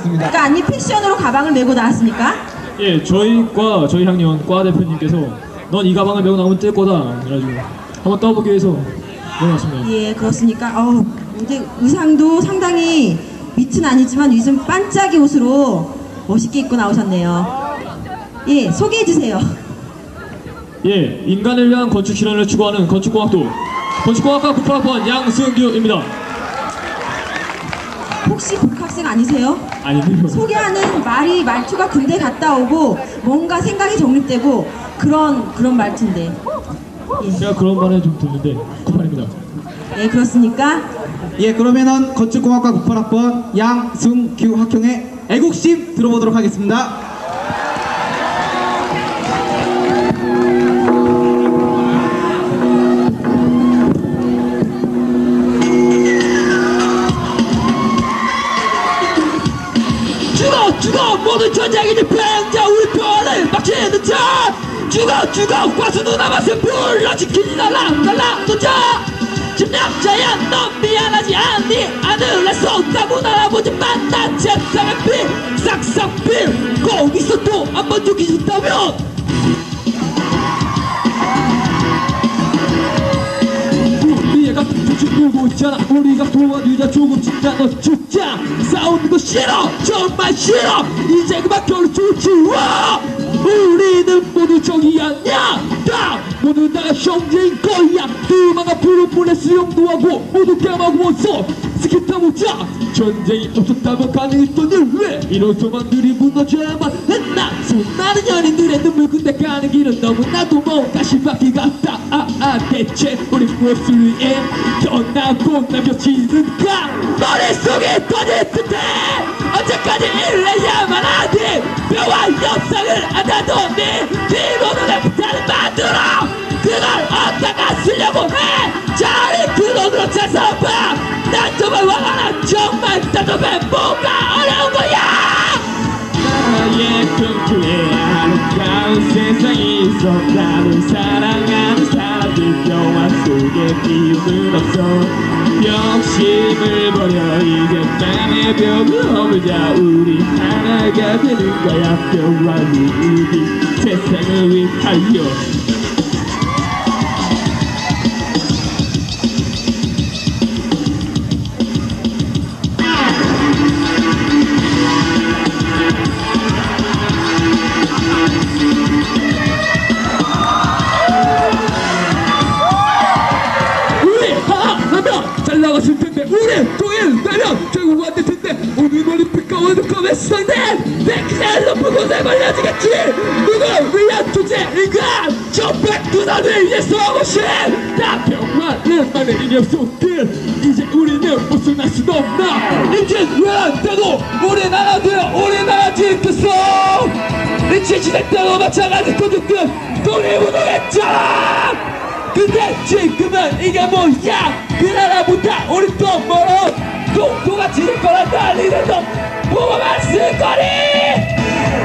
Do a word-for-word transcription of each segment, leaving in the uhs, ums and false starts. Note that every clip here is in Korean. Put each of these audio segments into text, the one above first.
맞습니다. 그러니까 아니 패션으로 가방을 메고 나왔습니까? 예, 저희 과 저희 학년 과 대표님께서 넌 이 가방을 메고 나오면 뜰 거다 그래가지고 한번 떠보기 위해서 메고났습니다. 예, 그렇습니까? 어우, 근데 의상도 상당히 밑은 아니지만 요즘 반짝이 옷으로 멋있게 입고 나오셨네요. 예, 소개해 주세요. 예, 인간을 위한 건축 실현을 추구하는 건축공학도 건축공학과 구 학번 양승규입니다. 혹시 복학생 아니세요? 아니요. 소개하는 말이 말투가 군대 갔다 오고 뭔가 생각이 정립되고 그런 그런 말투인데. 예, 제가 그런 말에 좀 듣는데 구팔입니다. 예, 그렇습니까? 예, 그러면은 건축공학과 구 학번 양승규 학형의 애국심 들어보도록 하겠습니다. 죽어 죽어 모든 전쟁이니 패자 우리 편을 막히는 자 죽어 죽어 과수 누나맛을 불러 지키니 날라 날라 던져 침략자야 넌 미안하지 않니 하늘에서 따문 할아버지만 난 세상의 피 싹싹 빌고 있어도 한번 죽기 싫다면 우리가 죽고 있잖아 우리가 도와주자 조금씩 다 너 죽자 싸우는 거 싫어 정말 싫어 이제 그만 결혼 주지워 우리는 모두 적이 아니야 다 모두 다 형제인 거야 두마가 푸른 물에 수영도 하고 모두 깨마고 왔어 스키 타보자 전쟁이 없었다면 가능했던 일 왜 이런 소망들이 무너져야만 했나 수많은 연인들의 눈물 군대 가는 길은 너무나도 먼 가시밭길 같다 아, 아 대체 우리 무엇을 위해 떠나고 남겨지는가 머릿속에 떠질 듯해 언제까지 일래야만 하니 뼈와 영상을 안다더니 뒤로 눈에 부탄을 만들어 그걸 어디다가 쓰려고 해 차라리 그 돈으로 잘 살아봐 난 정말 화가 나 정말 답답해 뭐가 어려운 거야 나의 꿈꾸에 아름다운 세상이 있어 나를 사랑하는 사람들 영화 속에 비움은 없어 욕심을 버려 이제 맘의 벽을 허물자 우리 하나가 되는 거야 뼈와 눈이 세상을 위하여 나갔을 텐데 우리 통일되면 결국 안 될 텐데 오늘 올림픽과 월드컵의 상대 내 그날 높은 곳에 걸려지겠지 누구 위한 존재인가 천백두산을 위해서 오신 나 평화를 만의 의미 없었길 이제 우리는 벗어날 순 없나 이제 왜 안 되고 우리나라 되어 우리나라 지켰어 이제 시대때도 마찬가지 도둑들 독립운동했잖아 근데 지금은 이게 뭐야 그 나라보다 우리 또 멀어 동토가 지를 거라 난리는 너 보고만 쓸 거리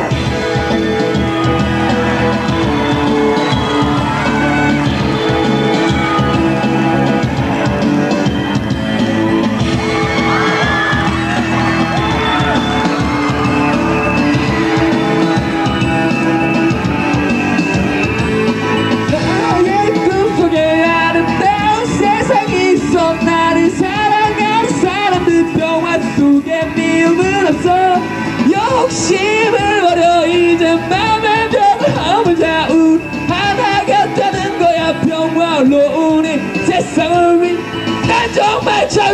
욕심을 버려 이제 맘의 벽을 허물자 우리 하나가 되는 거야 평화로운 이 세상을 위해 난 정말 잘